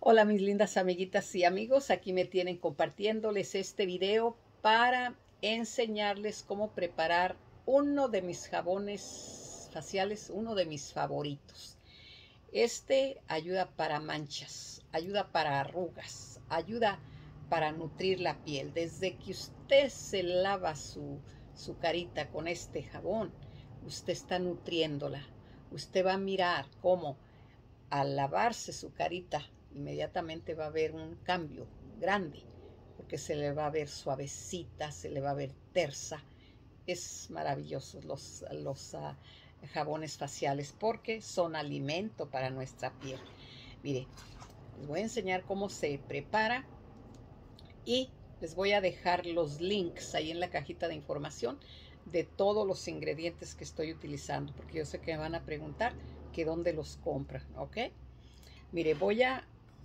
Hola mis lindas amiguitas y amigos, aquí me tienen compartiéndoles este video para enseñarles cómo preparar uno de mis jabones faciales, uno de mis favoritos. Este ayuda para manchas, ayuda para arrugas, ayuda para nutrir la piel. Desde que usted se lava su carita con este jabón, usted está nutriéndola. Usted va a mirar cómo al lavarse su carita inmediatamente va a haber un cambio grande, porque se le va a ver suavecita, se le va a ver tersa. Es maravilloso los jabones faciales porque son alimento para nuestra piel. Mire, les voy a enseñar cómo se prepara y les voy a dejar los links ahí en la cajita de información de todos los ingredientes que estoy utilizando, porque yo sé que me van a preguntar que dónde los compran, ¿ok? Mire, voy a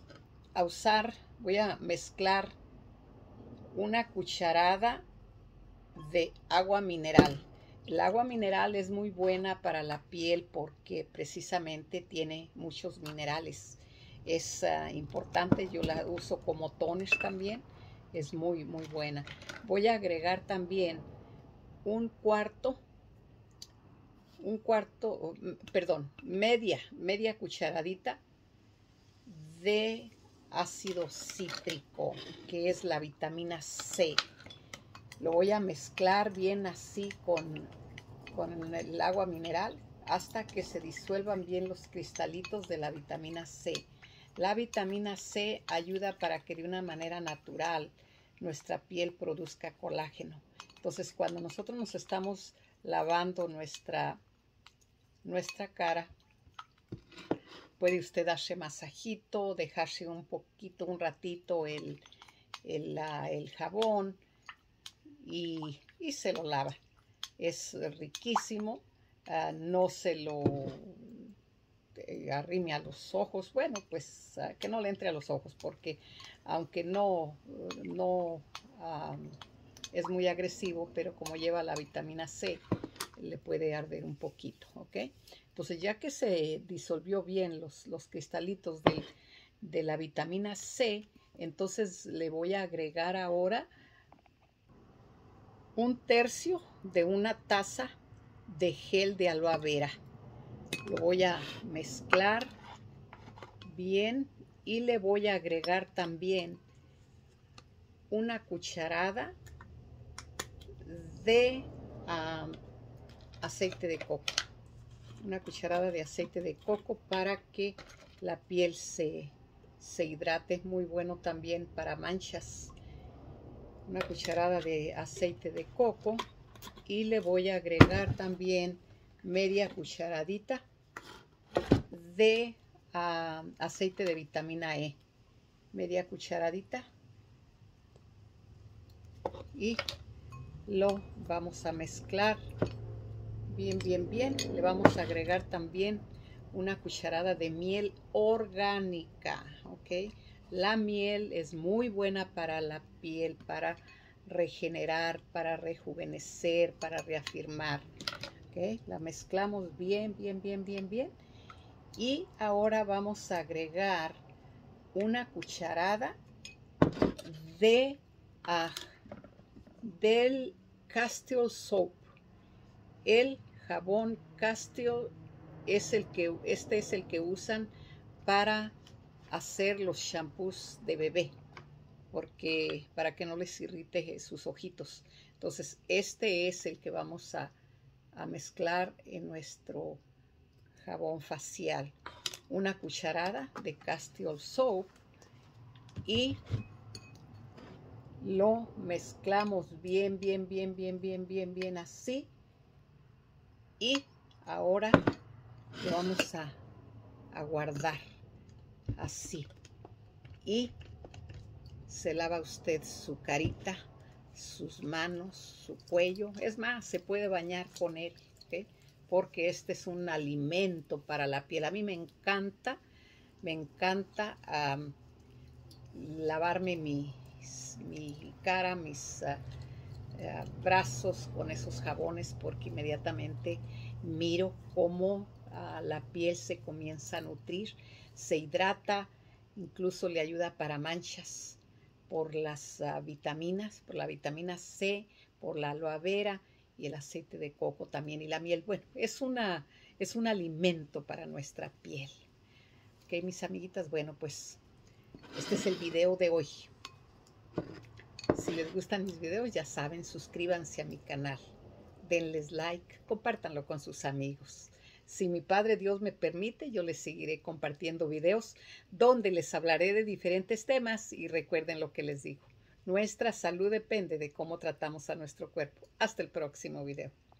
mezclar una cucharada de agua mineral. El agua mineral es muy buena para la piel porque precisamente tiene muchos minerales. Es importante, yo la uso como toner también, es muy buena. Voy a agregar también media cucharadita de ácido cítrico, que es la vitamina C. Lo voy a mezclar bien así con el agua mineral hasta que se disuelvan bien los cristalitos de la vitamina C. La vitamina C ayuda para que de una manera natural nuestra piel produzca colágeno. Entonces, cuando nosotros nos estamos lavando nuestra cara, puede usted darse masajito, dejarse un ratito el jabón y se lo lava. Es riquísimo. No se lo arrime a los ojos. Bueno, pues que no le entre a los ojos, porque aunque no es muy agresivo, pero como lleva la vitamina C, le puede arder un poquito, ¿ok? Entonces, ya que se disolvió bien los cristalitos de la vitamina C, entonces le voy a agregar ahora 1/3 de una taza de gel de aloe vera. Lo voy a mezclar bien y le voy a agregar también una cucharada de aceite de coco. Una cucharada de aceite de coco para que la piel se hidrate. Es muy bueno también para manchas. Una cucharada de aceite de coco y le voy a agregar también media cucharadita de aceite de vitamina E. Media cucharadita. Y lo vamos a mezclar bien. Le vamos a agregar también una cucharada de miel orgánica, ¿ok? La miel es muy buena para la piel, para regenerar, para rejuvenecer, para reafirmar, ¿ok? La mezclamos bien. Y ahora vamos a agregar una cucharada del Castile Soap. El jabón Castile este es el que usan para hacer los shampoos de bebé, porque para que no les irrite sus ojitos. Entonces, este es el que vamos a mezclar en nuestro jabón facial. Una cucharada de Castile Soap y lo mezclamos bien así. Y ahora lo vamos a guardar así. Y se lava usted su carita, sus manos, su cuello. Es más, se puede bañar con él, ¿okay? Porque este es un alimento para la piel. A mí me encanta lavarme mi cara, mis brazos con esos jabones, porque inmediatamente miro cómo la piel se comienza a nutrir, se hidrata, Incluso le ayuda para manchas por las vitaminas, por la vitamina C, por la aloe vera y el aceite de coco también y la miel. Bueno, es un alimento para nuestra piel. Ok, mis amiguitas, bueno, pues este es el video de hoy. Si les gustan mis videos, ya saben, suscríbanse a mi canal, denles like, compártanlo con sus amigos. Si mi Padre Dios me permite, yo les seguiré compartiendo videos donde les hablaré de diferentes temas y recuerden lo que les digo. Nuestra salud depende de cómo tratamos a nuestro cuerpo. Hasta el próximo video.